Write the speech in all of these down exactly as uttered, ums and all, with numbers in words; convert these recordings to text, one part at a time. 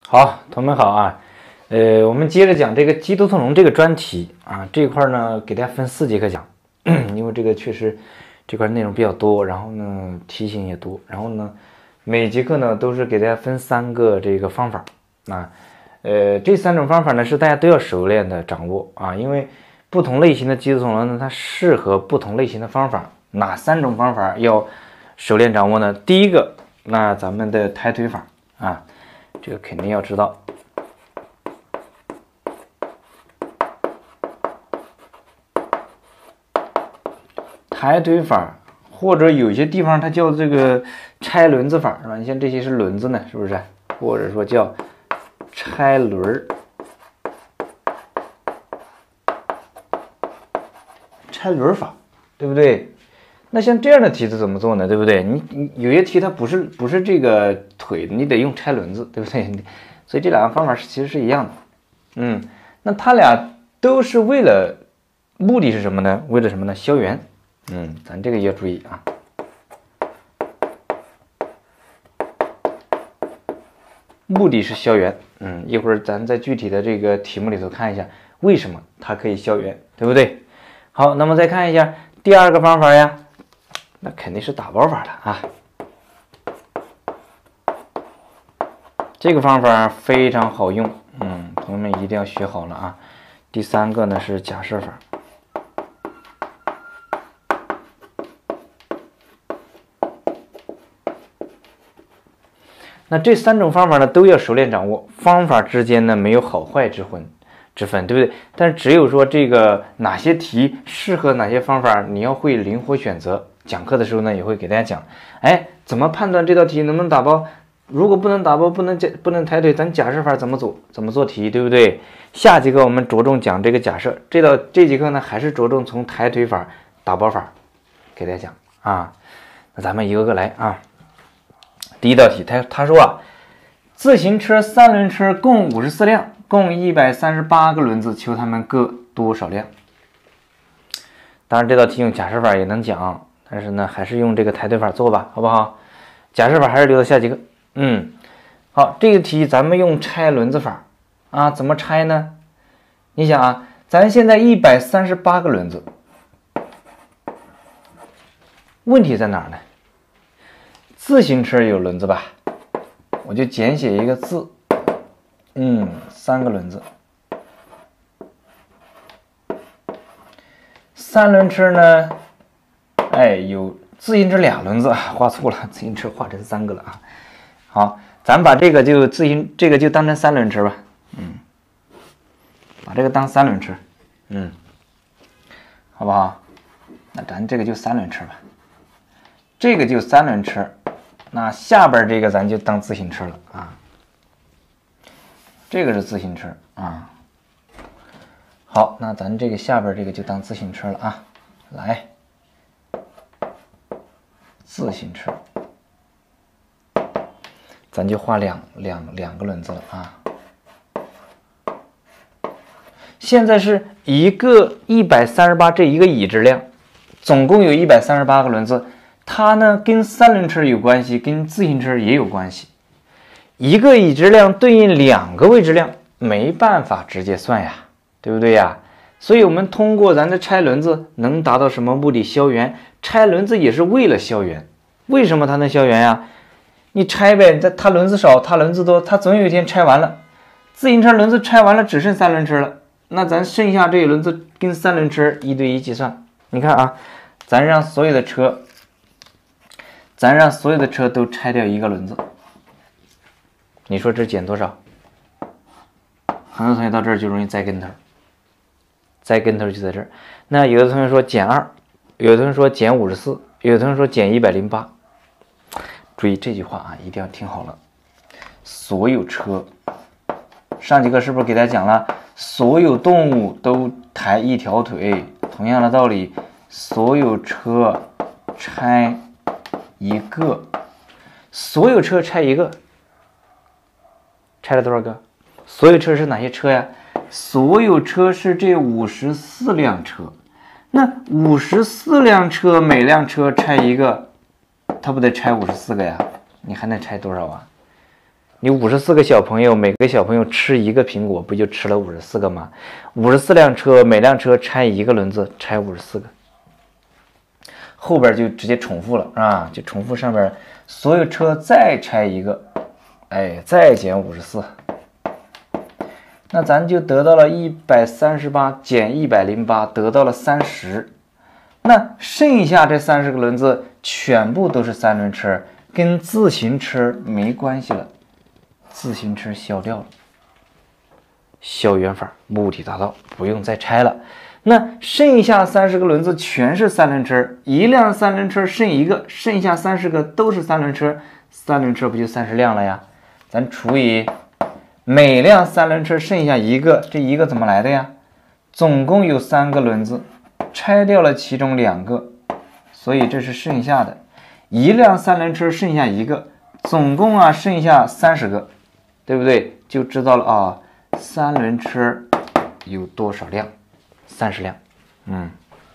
好，同学们好啊，呃，我们接着讲这个基督从容这个专题啊，这一块呢给大家分四节课讲，因为这个确实这块内容比较多，然后呢题型也多，然后呢每节课呢都是给大家分三个这个方法啊，呃，这三种方法呢是大家都要熟练的掌握啊，因为不同类型的基督从容呢它适合不同类型的方法，哪三种方法要熟练掌握呢？第一个，那咱们的抬腿法啊。这个肯定要知道，抬腿法，或者有些地方它叫这个拆轮子法，是吧？你像这些是轮子呢，是不是？或者说叫拆轮拆轮法，对不对？那像这样的题子怎么做呢？对不对？你你有些题它不是不是这个腿，你得用拆轮子，对不对？所以这两个方法是其实是一样的。嗯，那它俩都是为了目的是什么呢？为了什么呢？消圆。嗯，咱这个要注意啊。目的是消圆。嗯，一会儿咱在具体的这个题目里头看一下，为什么它可以消圆，对不对？好，那么再看一下第二个方法呀。那肯定是打包法了啊！这个方法非常好用，嗯，同学们一定要学好了啊。第三个呢是假设法，那这三种方法呢都要熟练掌握，方法之间呢没有好坏之分之分，对不对？但是只有说这个哪些题适合哪些方法，你要会灵活选择。讲课的时候呢，也会给大家讲，哎，怎么判断这道题能不能打包？如果不能打包，不能不能抬腿，咱假设法怎么做？怎么做题，对不对？下节课我们着重讲这个假设，这道这节课呢，还是着重从抬腿法、打包法给大家讲啊。那咱们一个个来啊。第一道题，他他说啊，自行车、三轮车共五十四辆，共一百三十八个轮子，求它们各多少辆？当然，这道题用假设法也能讲。但是呢，还是用这个抬腿法做吧，好不好？假设法还是留到下节课。嗯，好，这个题咱们用拆轮子法啊，怎么拆呢？你想啊，咱现在一百三十八个轮子，问题在哪儿呢？自行车有轮子吧？我就简写一个字，嗯，三个轮子。三轮车呢？哎，有自行车俩轮子，画错了，自行车画成三个了啊。好，咱把这个就自行这个就当成三轮车吧，嗯，把这个当三轮车，嗯，好不好？那咱这个就三轮车吧，这个就三轮车，那下边这个咱就当自行车了啊。这个是自行车啊。好，那咱这个下边这个就当自行车了啊，来。自行车，咱就画两两两个轮子了啊。现在是一个一百三十八这一个已知量，总共有一百三十八个轮子，它呢跟三轮车有关系，跟自行车也有关系。一个已知量对应两个未知量，没办法直接算呀，对不对呀？所以我们通过咱的拆轮子能达到什么目的？消圆。拆轮子也是为了消圆。为什么它能消圆呀？你拆呗，它它轮子少，它轮子多，它总有一天拆完了。自行车轮子拆完了，只剩三轮车了，那咱剩下这一轮子跟三轮车一对一计算。你看啊，咱让所有的车，咱让所有的车都拆掉一个轮子，你说这减多少？很多同学到这儿就容易栽跟头，栽跟头就在这儿。那有的同学说减二，有的同学说减五十四，有的同学说减一百零八。注意这句话啊，一定要听好了。所有车，上节课是不是给大家讲了，所有动物都抬一条腿？同样的道理，所有车拆一个，所有车拆一个，拆了多少个？所有车是哪些车呀？所有车是这五十四辆车。那五十四辆车，每辆车拆一个，它不得拆五十四个呀？你还能拆多少啊？ 你五十四个小朋友，每个小朋友吃一个苹果，不就吃了五十四个吗？五十四辆车，每辆车拆一个轮子，拆五十四个，后边就直接重复了，是吧？就重复上边所有车再拆一个，哎，再减五十四，那咱就得到了一百三十八减一百零八，得到了三十。那剩下这三十个轮子全部都是三轮车，跟自行车没关系了。自行车消掉了，消圆法目的达到，不用再拆了。那剩下三十个轮子全是三轮车，一辆三轮车剩一个，剩下三十个都是三轮车，三轮车不就三十辆了呀？咱除以每辆三轮车剩下一个，这一个怎么来的呀？总共有三个轮子，拆掉了其中两个，所以这是剩下的。一辆三轮车剩下一个，总共啊剩下三十个。对不对？就知道了啊，三轮车有多少辆？三十辆。嗯，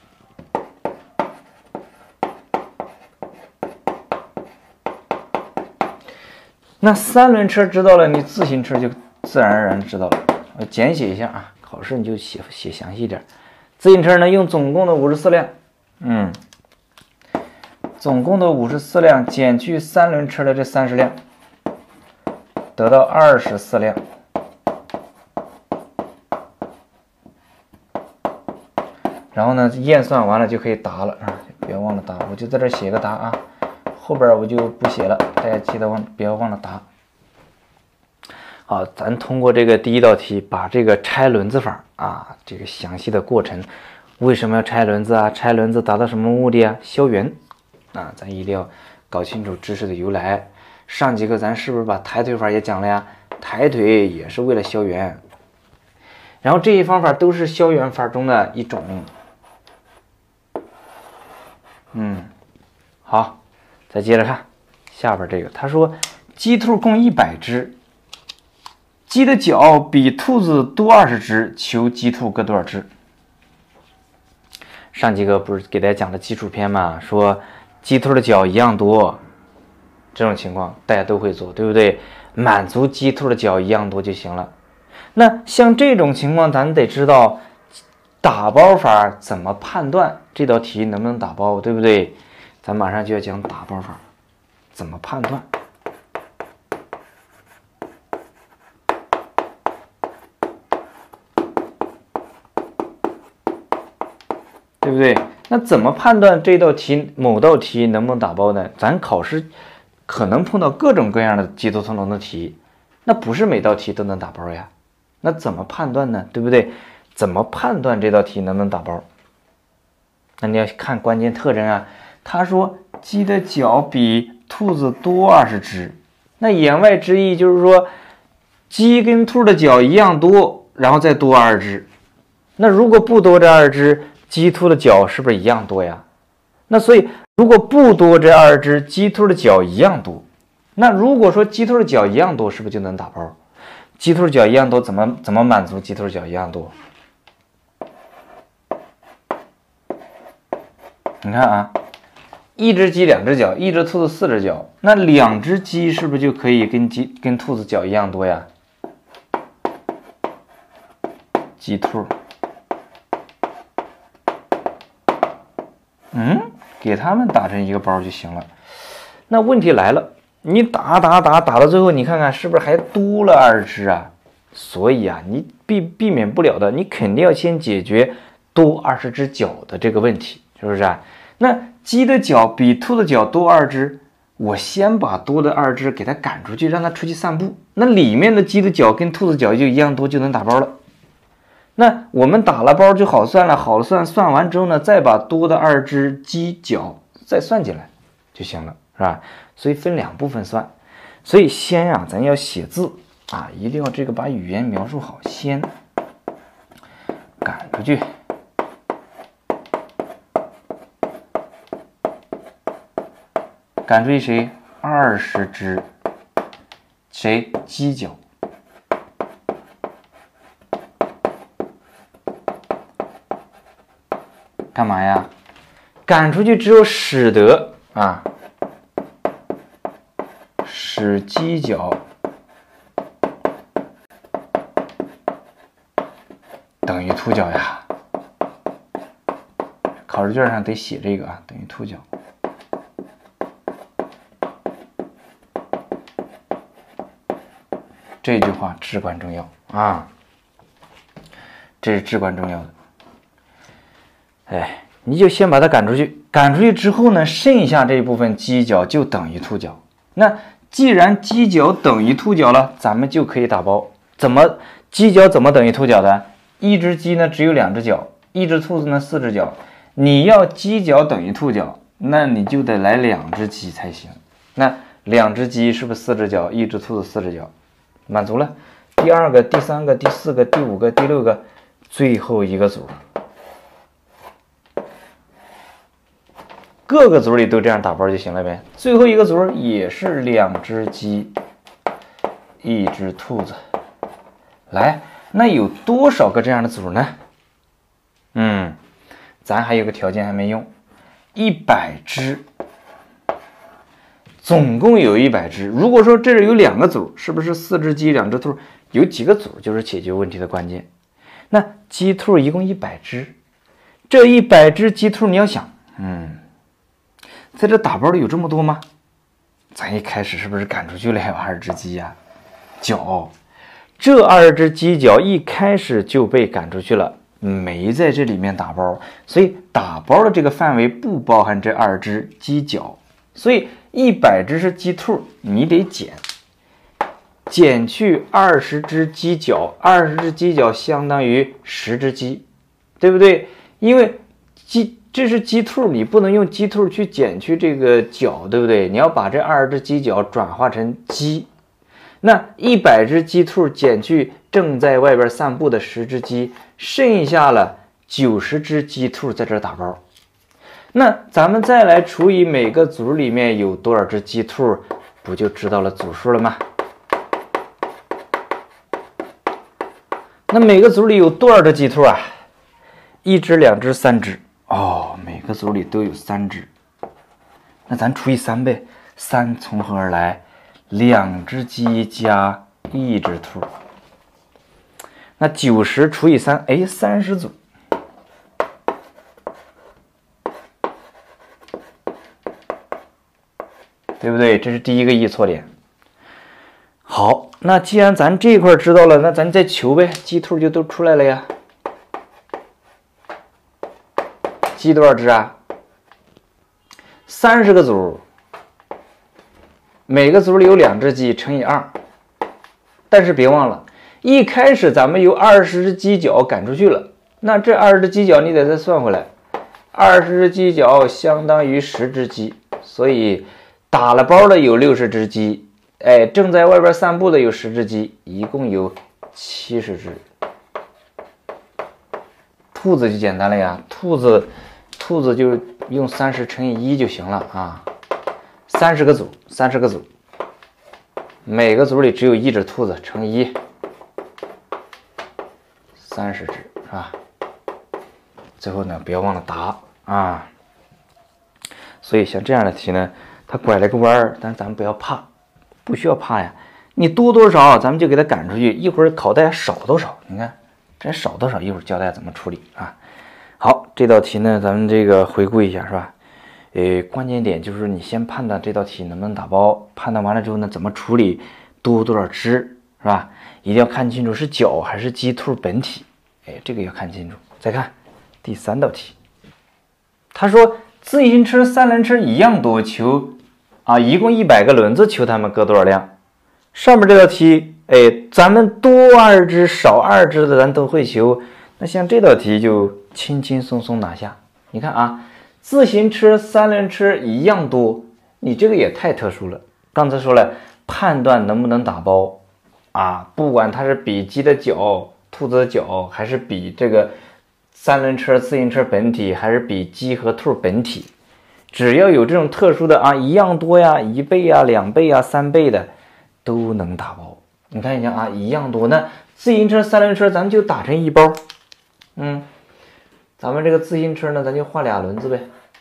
那三轮车知道了，你自行车就自然而然知道了。我简写一下啊，考试你就写写详细一点。自行车呢，用总共的五十四辆，嗯，总共的五十四辆减去三轮车的这三十辆。得到二十四辆，然后呢，验算完了就可以答了啊！别忘了答，我就在这写个答啊，后边我就不写了，大家记得忘别忘了答。好，咱通过这个第一道题，把这个拆轮子法啊，这个详细的过程，为什么要拆轮子啊？拆轮子达到什么目的啊？消圆啊，咱一定要搞清楚知识的由来。上节课咱是不是把抬腿法也讲了呀？抬腿也是为了消圆，然后这些方法都是消圆法中的一种。嗯，好，再接着看下边这个，他说鸡兔共一百只，鸡的脚比兔子多二十只，求鸡兔各多少只？上节课不是给大家讲了基础篇吗？说鸡兔的脚一样多。这种情况大家都会做，对不对？满足鸡兔的脚一样多就行了。那像这种情况，咱得知道打包法怎么判断这道题能不能打包，对不对？咱马上就要讲打包法怎么判断。对不对？那怎么判断这道题某道题能不能打包呢？咱考试可能碰到各种各样的鸡兔同笼的题，那不是每道题都能打包呀。那怎么判断呢？对不对？怎么判断这道题能不能打包？那你要看关键特征啊。他说鸡的脚比兔子多二十只，那言外之意就是说鸡跟兔的脚一样多，然后再多二只。那如果不多这二只，鸡兔的脚是不是一样多呀？那所以如果不多这二只，鸡兔的脚一样多。那如果说鸡兔的脚一样多，是不是就能打包？鸡兔的脚一样多，怎么怎么满足鸡兔的脚一样多？你看啊，一只鸡两只脚，一只兔子四只脚，那两只鸡是不是就可以跟鸡跟兔子脚一样多呀？鸡兔。嗯，给他们打成一个包就行了。那问题来了，你打打打打到最后，你看看是不是还多了二只啊？所以啊，你避避免不了的，你肯定要先解决多二十只脚的这个问题，是不是啊？那鸡的脚比兔的脚多二只，我先把多的二只给它赶出去，让它出去散步。那里面的鸡的脚跟兔子脚就一样多，就能打包了。那我们打了包就好算了，好了算，算完之后呢，再把多的二只鸡脚再算进来就行了，是吧？所以分两部分算。所以先呀、啊，咱要写字啊，一定要这个把语言描述好，先赶出去。赶出去谁？二十只谁？鸡脚。干嘛呀？赶出去只有使得啊，使鸡脚等于凸角呀。考试卷上得写这个啊，等于凸角。这句话至关重要啊，这是至关重要的。哎，你就先把它赶出去，赶出去之后呢，剩下这一部分犄角就等于凸角。那既然犄角等于凸角了，咱们就可以打包。怎么犄角怎么等于凸角的？一只鸡呢只有两只脚，一只兔子呢四只脚。你要犄角等于凸角，那你就得来两只鸡才行。那两只鸡是不是四只脚？一只兔子四只脚，满足了。第二个、第三个、第四个、第五个、第六个，最后一个组。各个组里都这样打包就行了呗。最后一个组也是两只鸡，一只兔子。来，那有多少个这样的组呢？嗯，咱还有个条件还没用，一百只，总共有一百只。如果说这里有两个组，是不是四只鸡两只兔？有几个组就是解决问题的关键。那鸡兔一共一百只，这一百只鸡兔你要想，嗯。在这打包里有这么多吗？咱一开始是不是赶出去了有二十只鸡呀、啊？角，这二十只鸡角一开始就被赶出去了，没在这里面打包，所以打包的这个范围不包含这二十只鸡角，所以一百只是鸡兔，你得减，减去二十只鸡角，二十只鸡角相当于十只鸡，对不对？因为鸡。这是鸡兔，你不能用鸡兔去减去这个角，对不对？你要把这二十只鸡角转化成鸡。那一百只鸡兔减去正在外边散步的十只鸡，剩下了九十只鸡兔在这打包。那咱们再来除以每个组里面有多少只鸡兔，不就知道了组数了吗？那每个组里有多少只鸡兔啊？一只、两只、三只。哦，每个组里都有三只，那咱除以三呗。三从何而来？两只鸡加一只兔。那九十除以三，哎，三十组，对不对？这是第一个异错点。好，那既然咱这块知道了，那咱再求呗，鸡兔就都出来了呀。鸡多少只啊？三十个组，每个组里有两只鸡，乘以二。但是别忘了，一开始咱们有二十只鸡角赶出去了，那这二十只鸡角你得再算回来，二十只鸡角相当于十只鸡，所以打了包的有六十只鸡，哎，正在外边散步的有十只鸡，一共有七十只。兔子就简单了呀，兔子。兔子就用三十乘以一就行了啊，三十个组，三十个组，每个组里只有一只兔子，乘以一，三十只是吧？最后呢，不要忘了答啊。所以像这样的题呢，它拐了个弯儿，但是咱们不要怕，不需要怕呀。你多多少，咱们就给它赶出去。一会儿考大家少多少，你看这少多少，一会儿教大家怎么处理啊。好，这道题呢，咱们这个回顾一下，是吧？呃，关键点就是你先判断这道题能不能打包，判断完了之后呢，怎么处理，多多少只，是吧？一定要看清楚是角还是鸡兔本体，哎，这个要看清楚。再看第三道题，他说自行车、三轮车一样多，求啊，一共一百个轮子，求它们各多少辆？上面这道题，哎，咱们多二只少二只的咱都会求，那像这道题就轻轻松松拿下。你看啊，自行车、三轮车一样多，你这个也太特殊了。刚才说了，判断能不能打包啊，不管它是比鸡的脚、兔子的脚，还是比这个三轮车、自行车本体，还是比鸡和兔本体，只要有这种特殊的啊，一样多呀、一倍呀、两倍呀、三倍的，都能打包。你看一下啊，一样多，那自行车、三轮车咱们就打成一包。嗯，咱们这个自行车呢，咱就画俩轮子呗。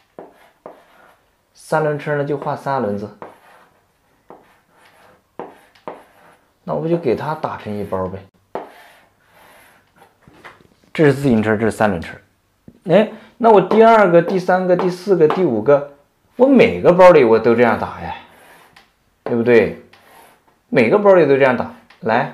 三轮车呢就画仨轮子。那我不就给它打成一包呗？这这是自行车，这是三轮车。哎，那我第二个、第三个、第四个、第五个，我每个包里我都这样打呀，对不对？每个包里都这样打，来。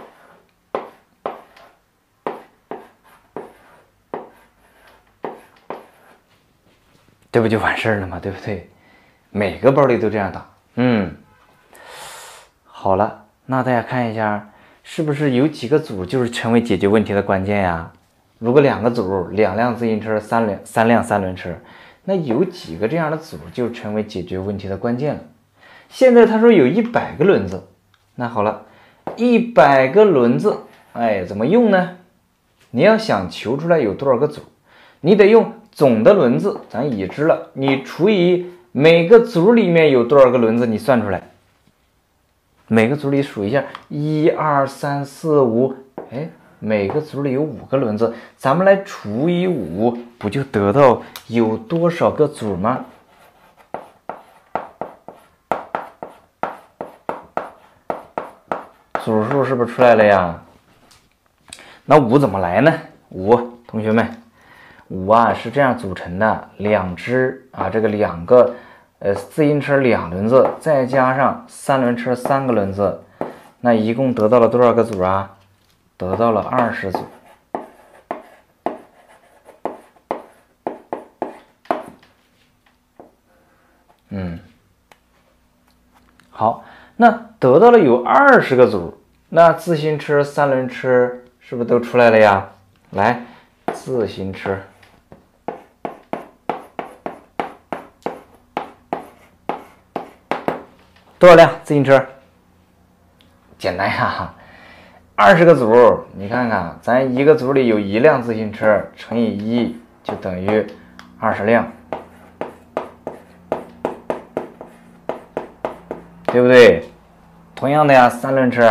这不就完事儿了吗？对不对？每个包里都这样打，嗯，好了，那大家看一下，是不是有几个组就是成为解决问题的关键呀？如果两个组，两辆自行车，三辆三辆三轮车，那有几个这样的组就成为解决问题的关键了。现在他说有一百个轮子，那好了，一百个轮子，哎，怎么用呢？你要想求出来有多少个组，你得用总的轮子，咱已知了，你除以每个组里面有多少个轮子，你算出来。每个组里数一下，一二三四五，哎，每个组里有五个轮子，咱们来除以五，不就得到有多少个组吗？组数是不是出来了呀？那五怎么来呢？五，同学们。五啊是这样组成的，两只啊，这个两个呃自行车两轮子，再加上三轮车三个轮子，那一共得到了多少个组啊？得到了二十组。嗯，好，那得到了有二十个组，那自行车三轮车是不是都出来了呀？来，自行车。多少辆自行车？简单呀，二十个组，你看看，咱一个组里有一辆自行车，乘以一就等于二十辆，对不对？同样的呀，三轮车，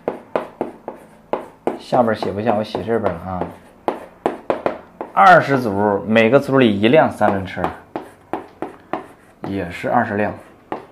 下边写不下，我写这边了啊。二十组，每个组里一辆三轮车，也是二十辆。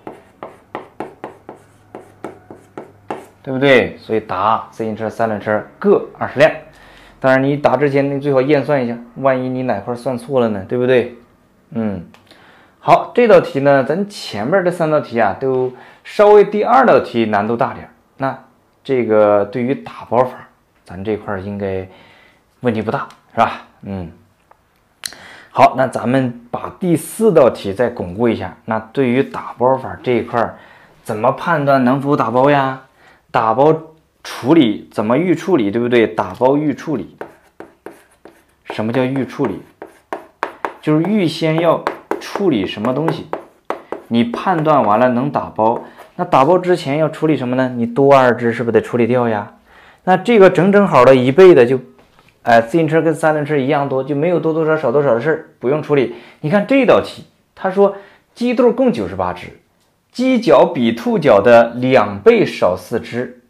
对不对？所以答自行车、三轮车各二十辆。当然，你答之前你最好验算一下，万一你哪块算错了呢？对不对？嗯，好，这道题呢，咱前面这三道题啊，都稍微第二道题难度大点。那这个对于打包法，咱这块应该问题不大，是吧？嗯，好，那咱们把第四道题再巩固一下。那对于打包法这一块，怎么判断能否打包呀？打包处理怎么预处理，对不对？打包预处理，什么叫预处理？就是预先要处理什么东西，你判断完了能打包，那打包之前要处理什么呢？你多二只是不是得处理掉呀？那这个整整好的一倍的就，哎，自行车跟三轮车一样多，就没有多多少少多少的事儿，不用处理。你看这道题，他说鸡肚共九十八只。鸡脚比兔脚的两倍少四只，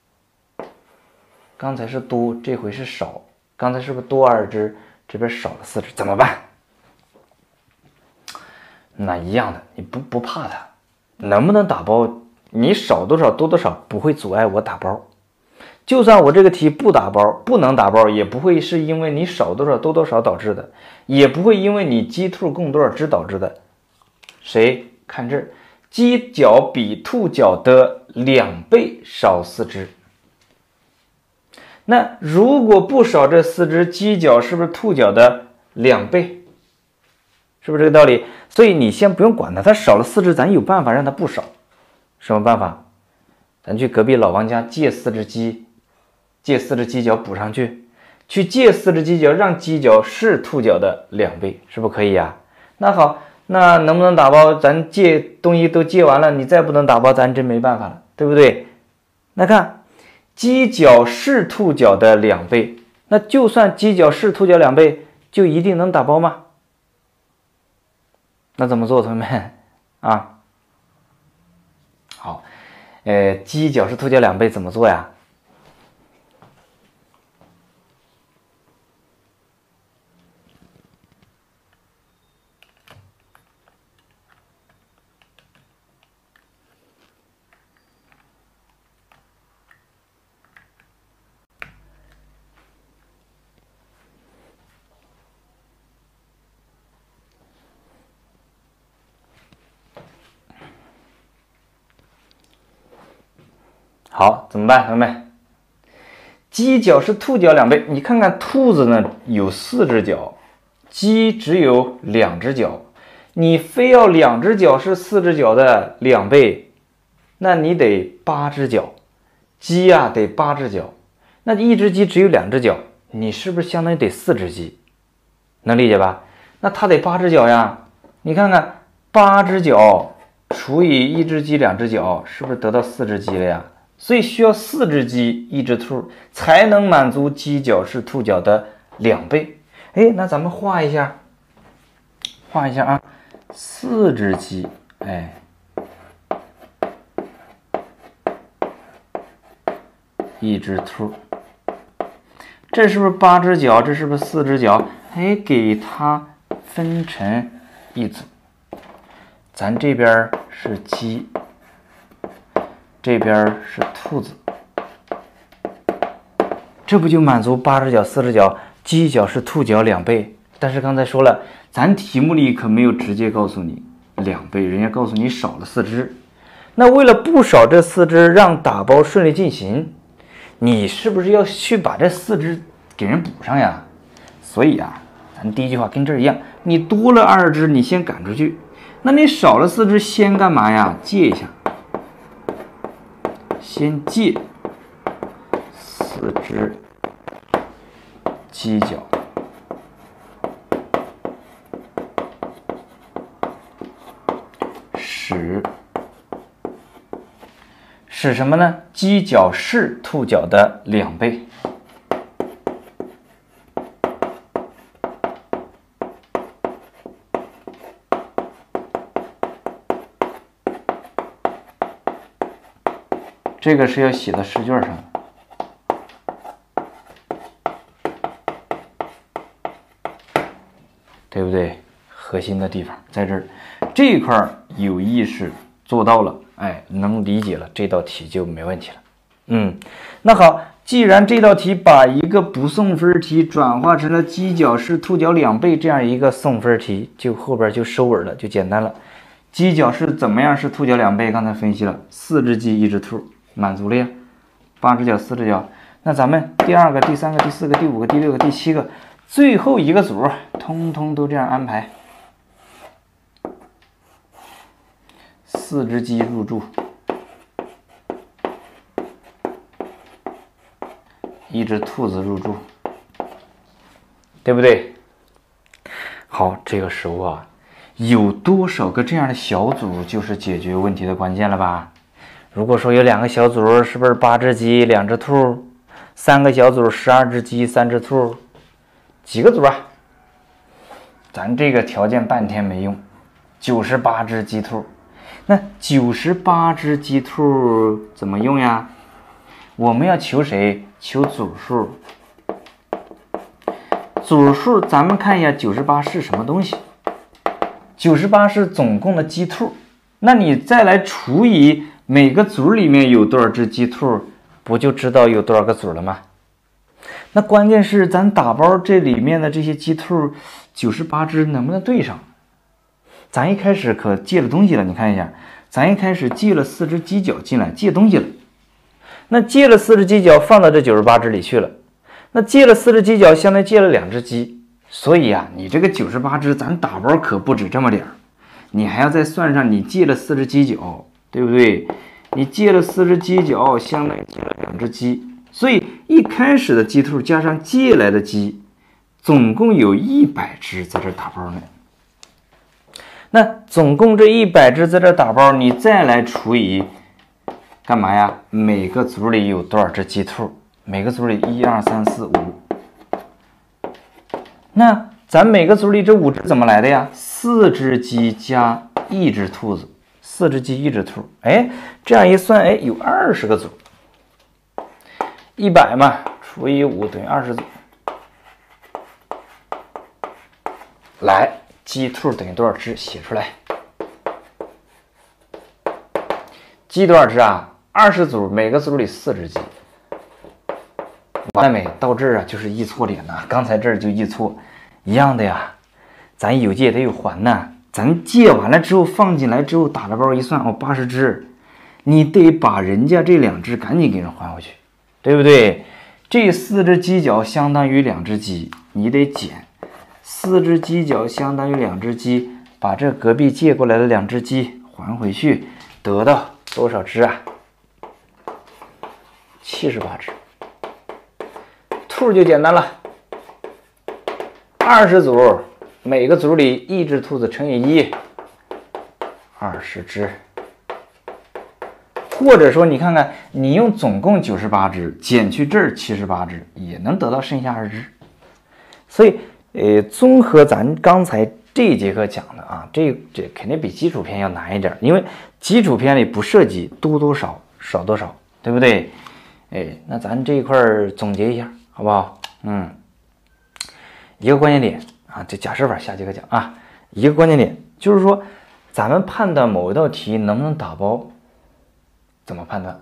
刚才是多，这回是少，刚才是不是多二只，这边少了四只，怎么办？那一样的，你不不怕它，能不能打包？你少多少多多少不会阻碍我打包，就算我这个题不打包，不能打包，也不会是因为你少多少多多少导致的，也不会因为你鸡兔共多少只导致的。谁看这儿？鸡脚比兔脚的两倍少四只，那如果不少这四只，鸡脚是不是兔脚的两倍？是不是这个道理？所以你先不用管它，它少了四只，咱有办法让它不少。什么办法？咱去隔壁老王家借四只鸡，借四只鸡脚补上去，去借四只鸡脚，让鸡脚是兔脚的两倍，是不是可以呀？那好。那能不能打包？咱借东西都借完了，你再不能打包，咱真没办法了，对不对？那看，鸡脚是兔脚的两倍，那就算鸡脚是兔脚两倍，就一定能打包吗？那怎么做，同学们啊？好，呃，鸡脚是兔脚两倍怎么做呀？ 好，怎么办，同学们？鸡脚是兔脚两倍，你看看兔子呢有四只脚，鸡只有两只脚，你非要两只脚是四只脚的两倍，那你得八只脚，鸡呀、啊、得八只脚，那一只鸡只有两只脚，你是不是相当于得四只鸡？能理解吧？那它得八只脚呀，你看看八只脚除以一只鸡两只脚，是不是得到四只鸡了呀？所以需要四只鸡一只兔才能满足鸡脚是兔脚的两倍。哎，那咱们画一下，画一下啊，四只鸡，哎，一只兔，这是不是八只脚？这是不是四只脚？哎，给它分成一组，咱这边是鸡。这边是兔子，这不就满足八只脚四只脚，鸡脚是兔脚两倍？但是刚才说了，咱题目里可没有直接告诉你两倍，人家告诉你少了四只。那为了不少这四只，让打包顺利进行，你是不是要去把这四只给人补上呀？所以啊，咱第一句话跟这儿一样，你多了二只，你先赶出去；那你少了四只，先干嘛呀？借一下。先借四只鸡脚，使使什么呢？鸡脚是兔脚的两倍。这个是要写到试卷上的，对不对？核心的地方在这儿，这一块有意识做到了，哎，能理解了，这道题就没问题了。嗯，那好，既然这道题把一个不送分题转化成了鸡脚是兔脚两倍这样一个送分题，就后边就收尾了，就简单了。鸡脚是怎么样是兔脚两倍？刚才分析了，四只鸡一只兔。满足了呀，八只脚四只脚，那咱们第二个、第三个、第四个、第五个、第六个、第七个，最后一个组，通通都这样安排。四只鸡入住，一只兔子入住，对不对？好，这个时候啊，有多少个这样的小组，就是解决问题的关键了吧？如果说有两个小组，是不是八只鸡两只兔？三个小组，十二只鸡三只兔，几个组啊？咱这个条件半天没用，九十八只鸡兔。那九十八只鸡兔怎么用呀？我们要求谁？求组数。组数咱们看一下，九十八是什么东西？九十八是总共的鸡兔，那你再来除以每个组里面有多少只鸡兔，不就知道有多少个组了吗？那关键是咱打包这里面的这些鸡兔九十八只能不能对上？咱一开始可借了东西了，你看一下，咱一开始借了四只鸡脚进来，借东西了。那借了四只鸡脚放到这九十八只里去了，那借了四只鸡脚相当于借了两只鸡，所以啊，你这个九十八只咱打包可不止这么点儿，你还要再算上你借了四只鸡脚。对不对？你借了四只鸡脚，相当于借了两只鸡，所以一开始的鸡兔加上借来的鸡，总共有一百只在这打包呢。那总共这一百只在这打包，你再来除以干嘛呀？每个组里有多少只鸡兔？每个组里一二三四五。那咱每个组里这五只怎么来的呀？四只鸡加一只兔子。四只鸡一只兔，哎，这样一算，哎，有二十个组，一百嘛，除以五等于二十组。来，鸡兔等于多少只？写出来。鸡多少只啊？二十组，每个组里四只鸡。完了没？到这儿啊，就是易错点呐。刚才这儿就易错，一样的呀。咱有借得有还呐。咱借完了之后放进来之后打了包一算，哦，八十只， 你得把人家这两只赶紧给人还回去，对不对？这四只犄角相当于两只鸡，你得减。四只犄角相当于两只鸡，把这隔壁借过来的两只鸡还回去，得到多少只啊？七十八只。兔就简单了，二十组，每个组里一只兔子乘以一，二十只。或者说，你看看，你用总共九十八只减去这儿七十八只，也能得到剩下二只。所以，呃，综合咱刚才这一节课讲的啊，这这肯定比基础篇要难一点，因为基础篇里不涉及多多少少多少，对不对？哎，那咱这一块总结一下，好不好？嗯，一个关键点啊，这假设法下节课讲啊。一个关键点就是说，咱们判断某一道题能不能打包。怎么判断？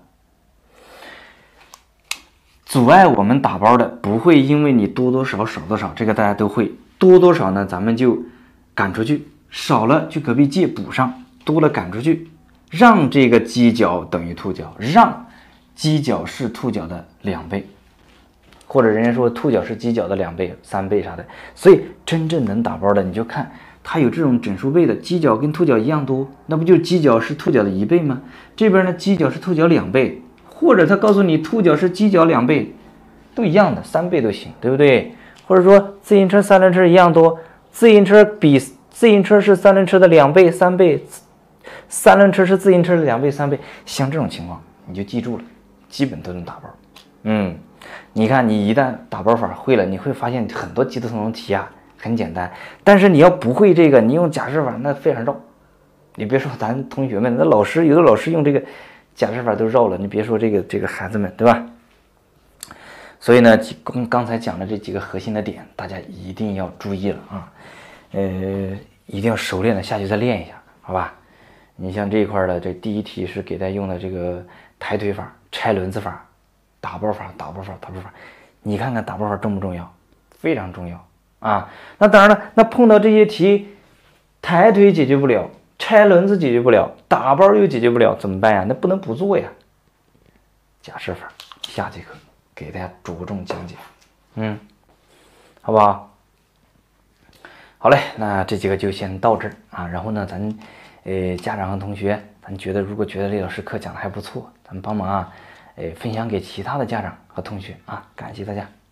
阻碍我们打包的不会因为你多多少少多少，这个大家都会。多多少呢，咱们就赶出去，少了去隔壁借补上，多了赶出去，让这个犄角等于兔角，让犄角是兔角的两倍，或者人家说兔角是犄角的两倍、三倍啥的。所以真正能打包的，你就看。它有这种整数倍的，犄角跟兔角一样多，那不就犄角是兔角的一倍吗？这边呢，犄角是兔角两倍，或者他告诉你兔角是犄角两倍，都一样的，三倍都行，对不对？或者说自行车、三轮车一样多，自行车比自行车是三轮车的两倍、三倍，三轮车是自行车的两倍、三倍，像这种情况你就记住了，基本都能打包。嗯，你看你一旦打包法会了，你会发现很多基础通题啊。很简单，但是你要不会这个，你用假设法那非常绕。你别说咱同学们，那老师有的老师用这个假设法都绕了，你别说这个这个孩子们，对吧？所以呢，刚刚才讲的这几个核心的点，大家一定要注意了啊，呃，一定要熟练的下去再练一下，好吧？你像这一块的，这第一题是给大家用的这个抬腿法、拆轮子法、打包法、打包法、打包法，你看看打包法重不重要？非常重要。啊，那当然了，那碰到这些题，抬腿解决不了，拆轮子解决不了，打包又解决不了，怎么办呀？那不能不做呀。假设法，下节课给大家着重讲解，嗯，好不好？好嘞，那这节课就先到这儿啊。然后呢，咱呃家长和同学，咱觉得如果觉得李老师课讲的还不错，咱们帮忙啊，呃分享给其他的家长和同学啊，感谢大家。